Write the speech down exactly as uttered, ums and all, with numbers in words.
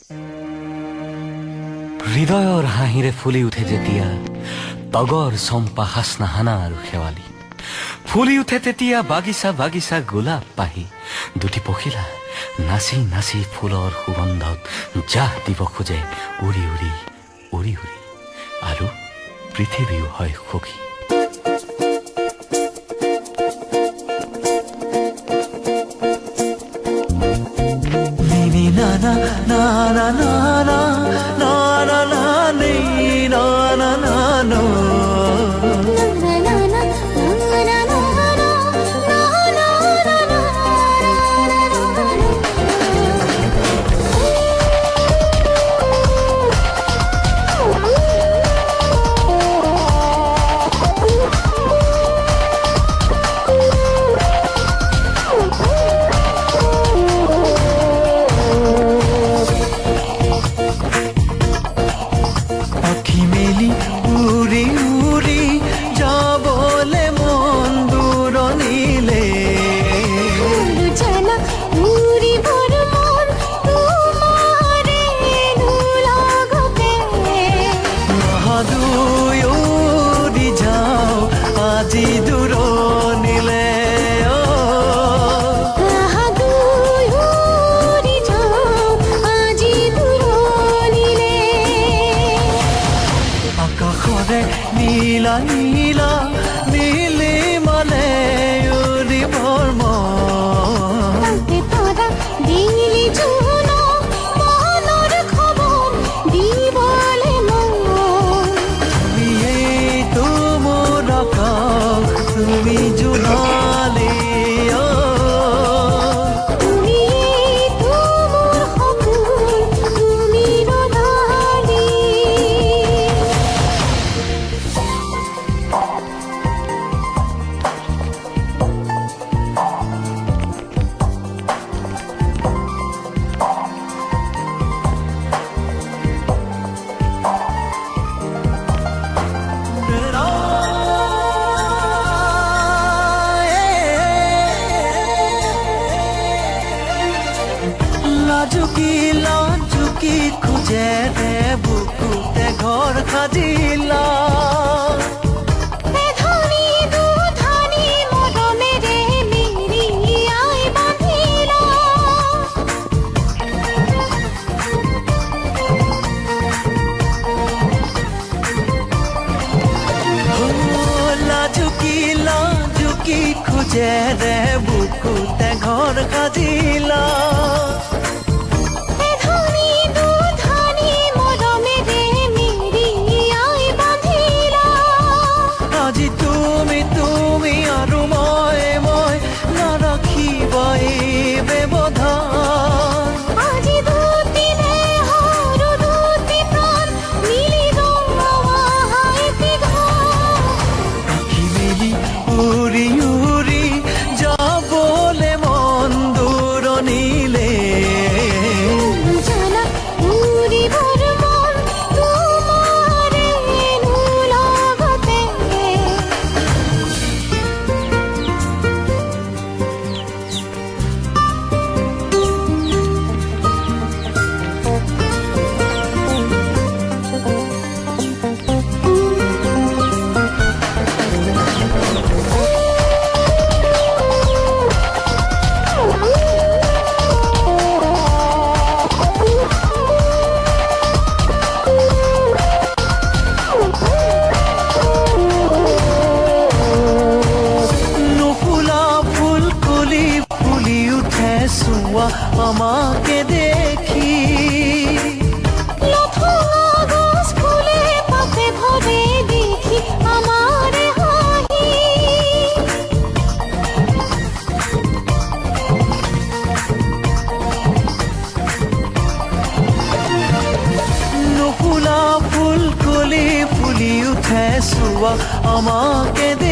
হৃদয়ৰ হাঁহিৰে ফুলি উঠে যেতিয়া তগৰ চম্পা হাসনাহানা আৰু শেৱালি ফুলি উঠে তেতিয়া বাগিচা বাগিচা গোলাপ পাহি দুটি পখিলা নাচি নাচি ফুলৰ সুগন্ধত জাহ দিব খোজে উৰি উৰি উৰি উৰি আৰু পৃথিৱীও হয় সুখী na na na na na na na na na na na na no নীলা নীলা নীলি মানে উৰি ভৰ্ম তৰা দিলি জুন মনৰ খবৰ দিবলে তুমি তো মোৰ আকাশ তুমি জোনালি লাজুকি লাজুকি খুঁজে ৰে বুকুতে ঘৰ সাজিলা ধনী দুধনী মৰমেৰে মিৰিয়াই বান্ধিলা লাজুকি লাজুকি খুঁজে ৰে বুকুতে ঘৰ সাজিলা আমাকে দেখি গছ ফুলে পাতে ভরে দেখি আমার হাহি নুফুলা ফুল কলি ফুলি উঠে চোৱা আমাকে